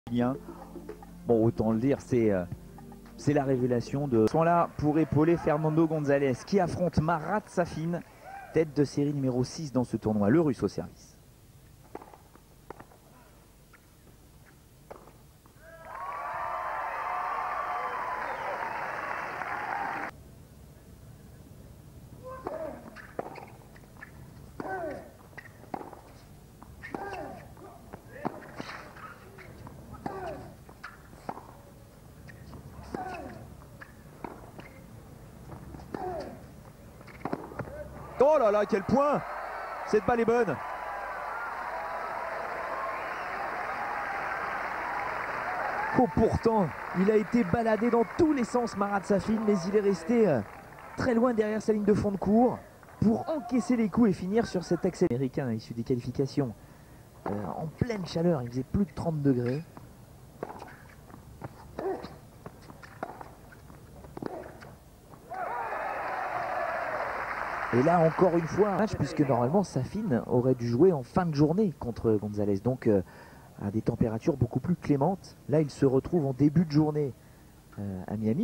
Bien. Bon, autant le dire, c'est la révélation de... Ils sont là pour épauler Fernando González qui affronte Marat Safin, tête de série numéro 6 dans ce tournoi, le Russe au service. Oh là là, quel point! Cette balle est bonne. Oh, pourtant, il a été baladé dans tous les sens, Marat Safin, mais il est resté très loin derrière sa ligne de fond de cours pour encaisser les coups et finir sur cet accès américain issu des qualifications. En pleine chaleur, il faisait plus de 30 degrés. Et là, encore une fois, un match, puisque normalement, Safin aurait dû jouer en fin de journée contre González. Donc, à des températures beaucoup plus clémentes. Là, il se retrouve en début de journée à Miami.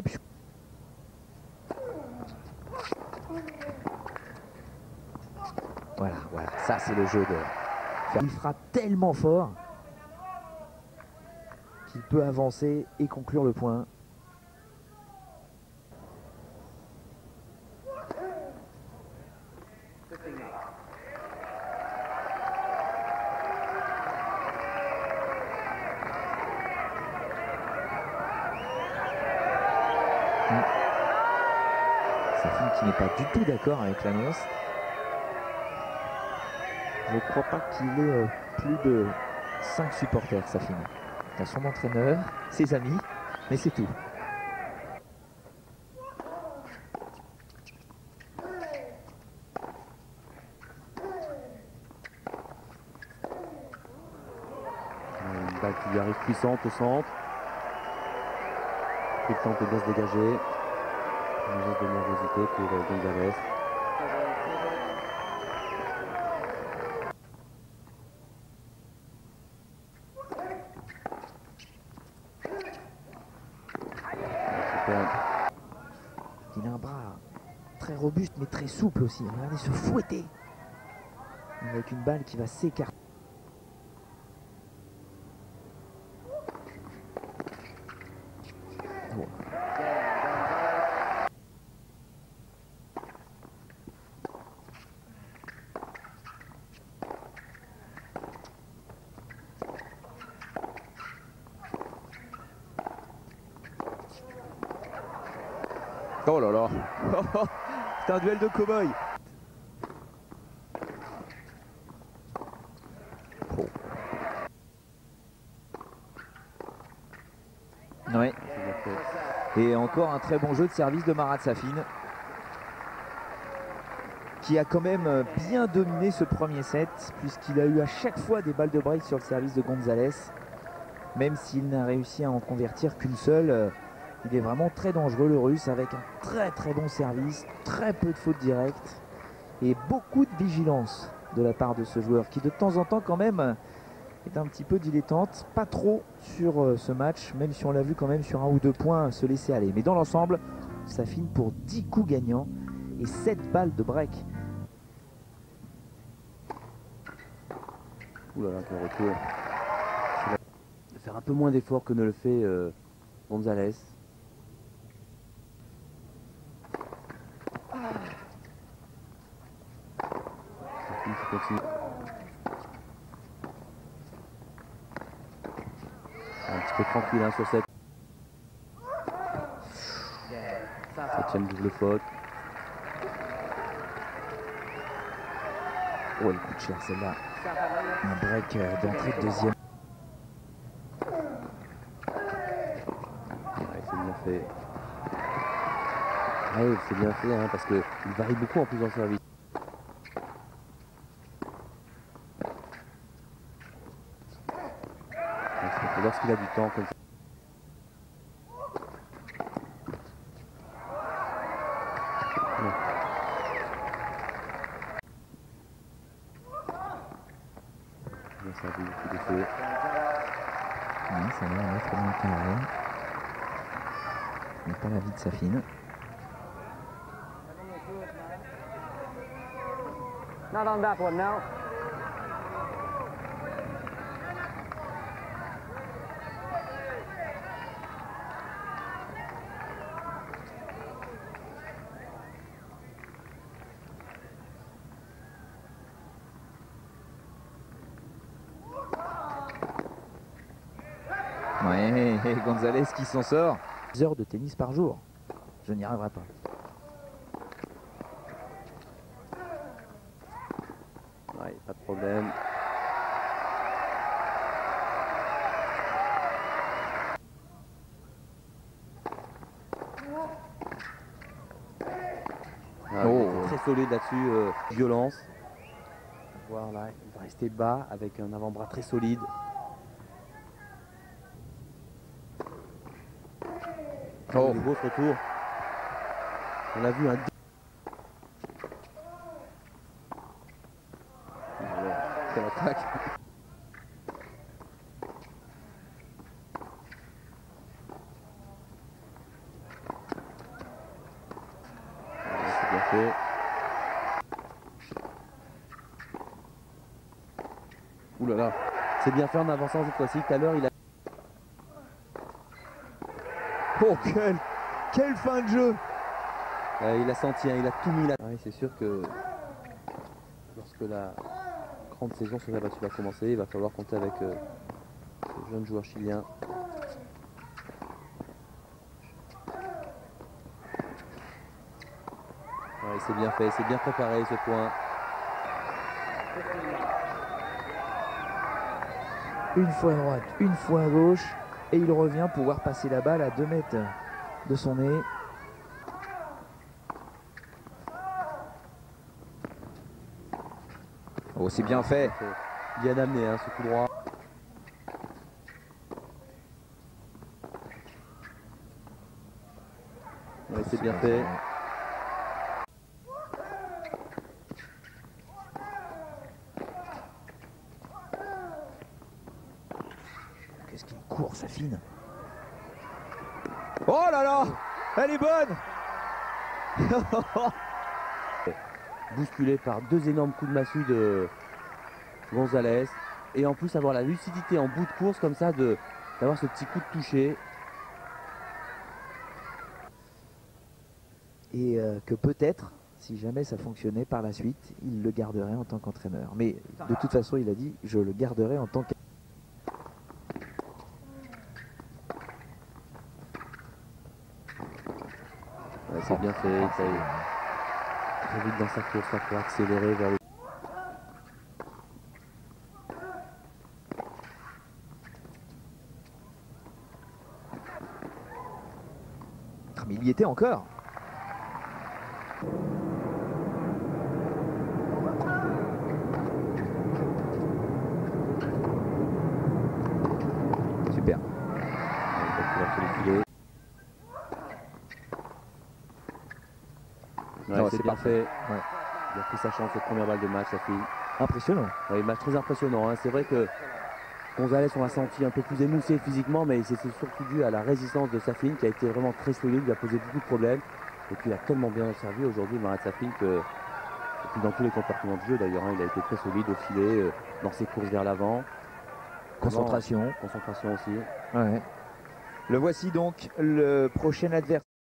Voilà, ça c'est le jeu de... Il frappe tellement fort qu'il peut avancer et conclure le point. Safin qui n'est pas du tout d'accord avec l'annonce. Je ne crois pas qu'il ait plus de 5 supporters, Safin. Il a son entraîneur, ses amis, mais c'est tout. Une balle qui lui arrive puissante au centre. Il tente de bien se dégager. Un geste de nervosité pour González. Il a un bras très robuste mais très souple aussi. Regardez se fouetter avec une balle qui va s'écarter. Oh là là, c'est un duel de cow-boy. Oh. Ouais. Et encore un très bon jeu de service de Marat Safin, qui a quand même bien dominé ce premier set, puisqu'il a eu à chaque fois des balles de break sur le service de González, même s'il n'a réussi à en convertir qu'une seule. Il est vraiment très dangereux, le Russe, avec un très bon service, très peu de fautes directes et beaucoup de vigilance de la part de ce joueur qui de temps en temps quand même est un petit peu dilettante, pas trop sur ce match, même si on l'a vu quand même sur 1 ou 2 points se laisser aller. Mais dans l'ensemble, ça finit pour 10 coups gagnants et 7 balles de break. Ouh là là, quel retour. De faire un peu moins d'efforts que ne le fait González. Continue. Un petit peu tranquille hein, sur cette 7e double faute. Oh, elle coûte cher celle-là. Un break d'entrée de deuxième. Ouais, c'est bien fait. Ouais, c'est bien fait hein, parce qu'il varie beaucoup en plus en service. Lorsqu'il a du temps comme ça. Bien servi, coup d'effet. Ouais, ça va. va mettre dans le carré. Mais pas la vie de Safin. Not on that one now. Ouais, et Gonzalez qui s'en sort. 10 heures de tennis par jour. Je n'y arriverai pas. Ouais, pas de problème. Ah, il était très solide là-dessus, violence. Voir là, il va rester bas avec un avant-bras très solide. Oh, des beaux retours. On a vu un. Quelle attaque. C'est bien fait. Ouh là là, c'est bien fait en avançant cette fois-ci. Tout à l'heure, il a. Oh, quelle fin de jeu! Il a senti, hein, il a tout mis là. Ouais, c'est sûr que lorsque la grande saison sur la battue va commencer, il va falloir compter avec ce jeune joueur chilien. Ouais, c'est bien fait, c'est bien préparé ce point. Une fois à droite, une fois à gauche. Et il revient pouvoir passer la balle à 2 mètres de son nez. Oh, c'est bien fait. Bien amené, hein, ce coup droit. Ouais, c'est bien fait. Qu'est-ce qu'il court, Safin? Oh là là! Elle est bonne! Bousculé par 2 énormes coups de massue de Gonzalez. Et en plus avoir la lucidité en bout de course comme ça d'avoir ce petit coup de toucher. Et que peut-être, si jamais ça fonctionnait par la suite, il le garderait en tant qu'entraîneur. Mais de toute façon, il a dit, je le garderai en tant qu'entraîneur. Ouais, c'est bien fait, il est très vite dans sa course là, pour accélérer vers le... Mais il y était encore. Super. Ouais, c'est bien fait. Ouais. Il a pris sa chance cette première balle de match, sa fille. Impressionnant. Ouais, match très impressionnant. Hein. C'est vrai que Gonzalez, on l'a senti un peu plus émoussé physiquement, mais c'est surtout dû à la résistance de Safin qui a été vraiment très solide, lui a posé beaucoup de problèmes. Et puis il a tellement bien servi aujourd'hui, Marat Safin, que et puis dans tous les comportements de jeu d'ailleurs, hein, il a été très solide au filet, dans ses courses vers l'avant. Concentration. Concentration aussi. Ouais. Le voici donc, le prochain adversaire.